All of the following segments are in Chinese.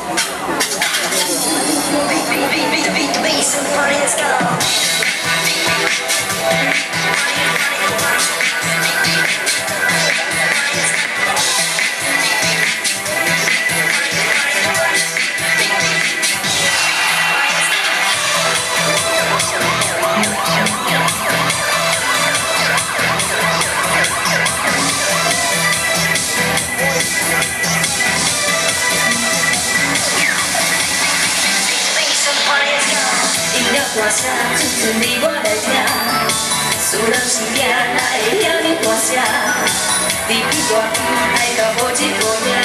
大声，阵阵离我来听，思人是惊，哪会遐尼大声？离去大边，爱到无一个影。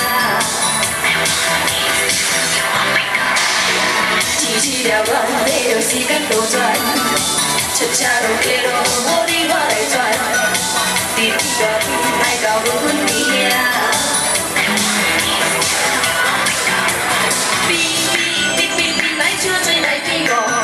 天时了乱，马着时间倒转，出车路街路，无你我来转。离去大边，爱到无阮边兄。哔哔哔哔哔，来酒醉来比我。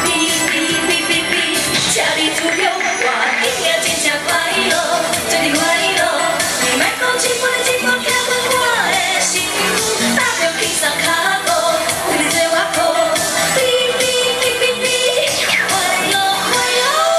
车里自由，我一听真正快乐，真哩快乐。你莫讲一杯一杯行阮我的心，搭着起双脚步，为你做我抱。哔哔哔哔哔，快乐快乐。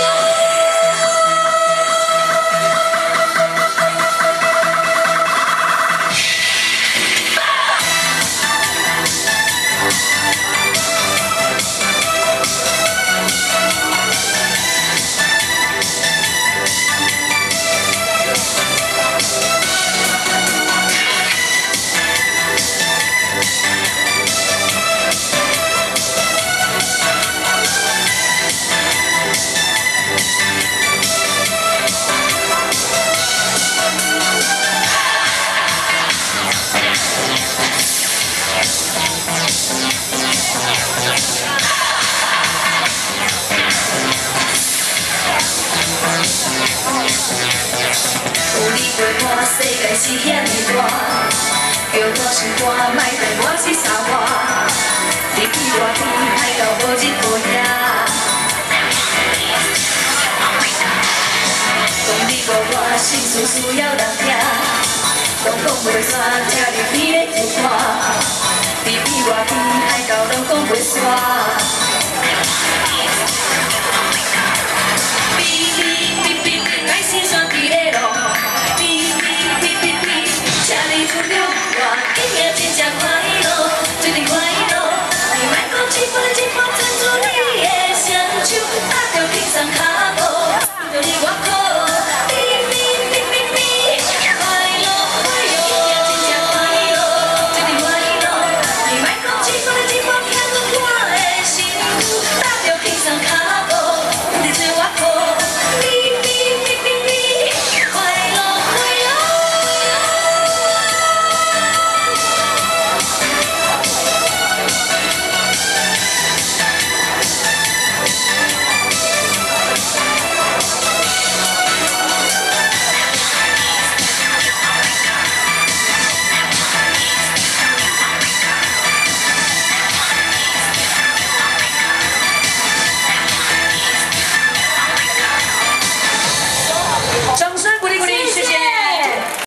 有你陪我，世界是遐尼大，叫我心肝，莫对我是傻话。离去外边，爱到无一个影。讲你无我，心事需要人听，讲袂煞，听你鼻咧一看。